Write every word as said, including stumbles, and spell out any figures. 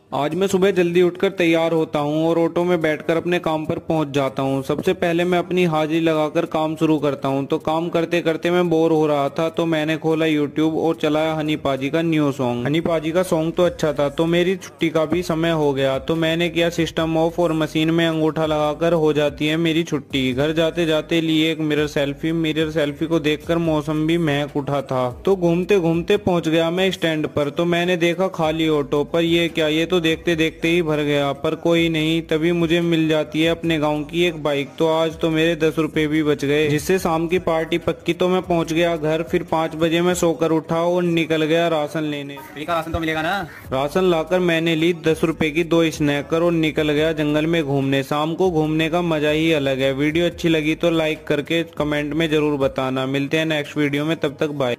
आज मैं सुबह जल्दी उठकर तैयार होता हूँ और ऑटो में बैठकर अपने काम पर पहुंच जाता हूँ। सबसे पहले मैं अपनी हाजिरी लगाकर काम शुरू करता हूँ। तो काम करते करते मैं बोर हो रहा था तो मैंने खोला यूट्यूब और चलाया हनी पाजी का न्यू सॉन्ग। हनी पाजी का सॉन्ग तो अच्छा था, तो मेरी छुट्टी का भी समय हो गया। तो मैंने किया सिस्टम ऑफ और मशीन में अंगूठा लगाकर हो जाती है मेरी छुट्टी। घर जाते जाते लिए एक मिरर सेल्फी। मिरर सेल्फी को देखकर मौसम भी महक उठा था। तो घूमते घूमते पहुंच गया मैं स्टैंड पर। तो मैंने देखा खाली ऑटो, पर ये क्या, ये तो देखते देखते ही भर गया। पर कोई नहीं, तभी मुझे मिल जाती है अपने गांव की एक बाइक। तो आज तो मेरे दस रुपए भी बच गए, जिससे शाम की पार्टी पक्की। तो मैं पहुंच गया घर। फिर पाँच बजे मैं सोकर उठा और निकल गया राशन लेने। फ्री का राशन तो मिलेगा ना? राशन लाकर मैंने ली दस रुपए की दो स्नैकर और निकल गया जंगल में घूमने। शाम को घूमने का मजा ही अलग है। वीडियो अच्छी लगी तो लाइक करके कमेंट में जरूर बताना। मिलते हैं नेक्स्ट वीडियो में, तब तक बाय।